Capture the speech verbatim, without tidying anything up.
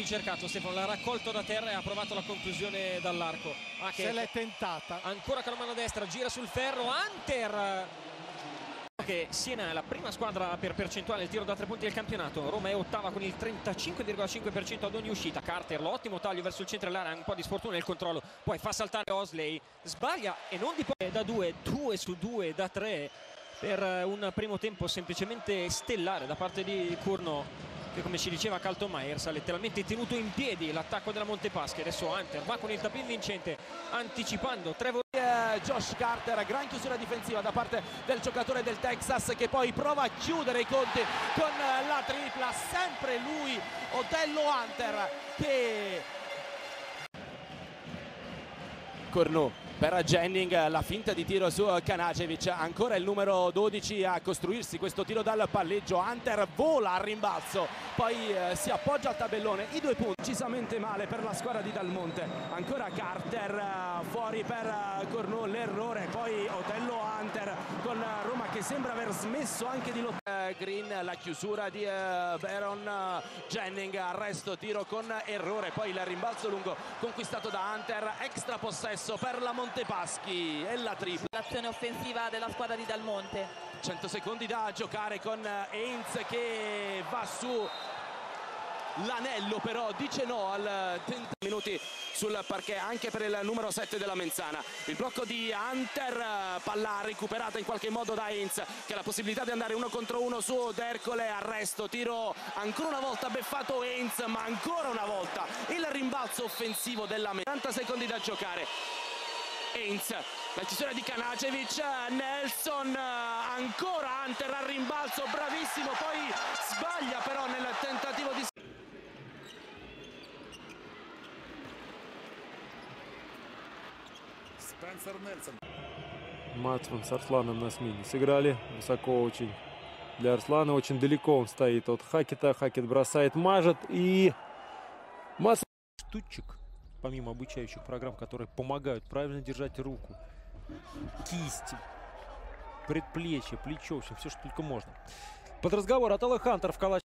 cercato Stefano, l'ha raccolto da terra e ha provato la conclusione dall'arco. Ah, Se l'è tentata. Ancora con la mano destra, gira sul ferro, Hunter. Che Siena è la prima squadra per percentuale del tiro da tre punti del campionato. Roma è ottava con il trentacinque virgola cinque per cento ad ogni uscita. Carter, l'ottimo taglio verso il centro dell'area, un po' di sfortuna nel controllo, poi fa saltare Osley, sbaglia e non di poco da due, due su due da tre per un primo tempo semplicemente stellare da parte di Curno, che come ci diceva Carlton Myers ha letteralmente tenuto in piedi l'attacco della Montepaschi. Adesso Hunter va con il tapin vincente, anticipando Trevor. Josh Carter, gran chiusura difensiva da parte del giocatore del Texas, che poi prova a chiudere i conti con la tripla. Sempre lui, Otello Hunter, che Cornu per Jennings, la finta di tiro su Kanacevic, ancora il numero dodici a costruirsi questo tiro dal palleggio. Hunter vola al rimbalzo, poi eh, si appoggia al tabellone, i due punti decisamente male per la squadra di Dal Monte. Ancora Carter, eh, fuori per eh, Cornu, l'errore, poi Otello Hunter con Roma che sembra aver smesso anche di lottare. Green, la chiusura di eh, Baron, Jennings, arresto, tiro con errore, poi il rimbalzo lungo conquistato da Hunter, extra possesso per la Montepaschi e la tripla. L'azione offensiva della squadra di Dal Monte. cento secondi da giocare con Heinz che va su l'anello, però dice no al trenta minuti sul parquet anche per il numero sette della Menzana. Il blocco di Hunter, palla recuperata in qualche modo da Heinz, che ha la possibilità di andare uno contro uno su D'Ercole, arresto, tiro ancora una volta beffato Heinz, ma ancora una volta il rimbalzo offensivo della Menzana. trenta secondi da giocare. Heinz, la chiusura di Kanacevic, Nelson, ancora Hunter al rimbalzo, bravissimo, poi sbaglia però nel tentativo di... Спенсер Нельсон. Матван с Арсланом на смене. Сыграли высоко очень. Для Арслана очень далеко он стоит от Хакета. Хакет бросает, мажет и... Масса штучек, помимо обучающих программ, которые помогают правильно держать руку, кисти, предплечье, плечо, все, что только можно. Под разговор от Алла Хантер в калач.